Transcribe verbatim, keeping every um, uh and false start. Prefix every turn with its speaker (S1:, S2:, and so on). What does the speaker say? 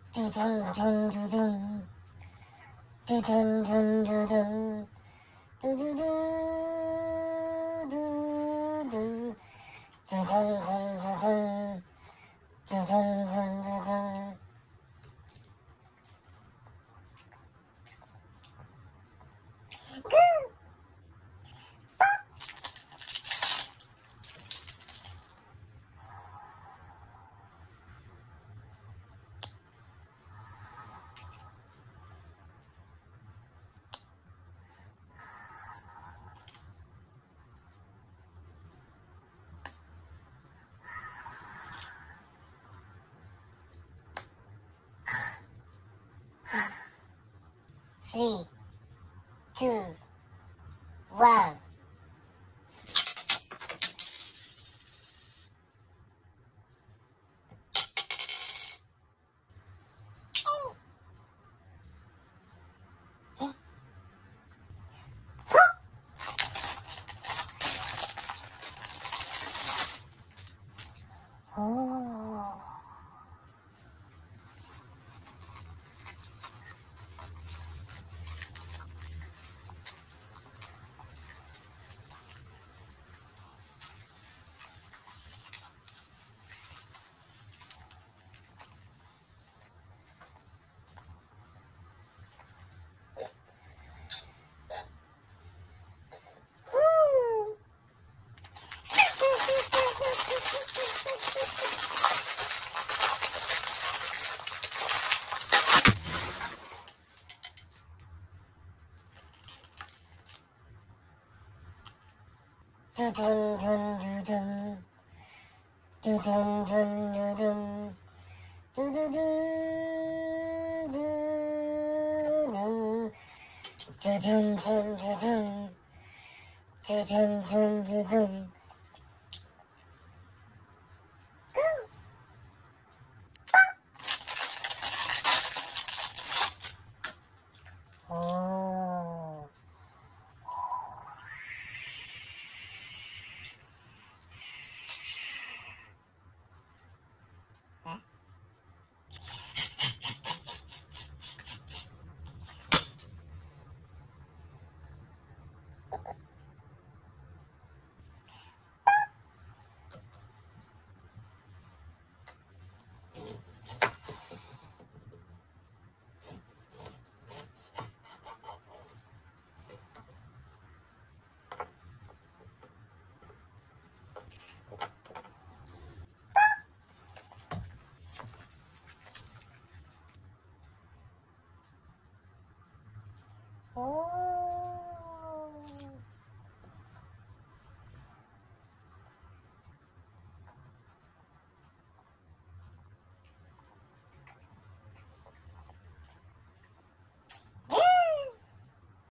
S1: dun dun dun dun dun dun dun dun dun dun do do do do do dun dun dun dun dun dun dun dun. Three, two, one. Oh. Dun dun dun dun dun dun dun dun dun dun dun dun dun dun dun dun dun dun. Oh. Oh.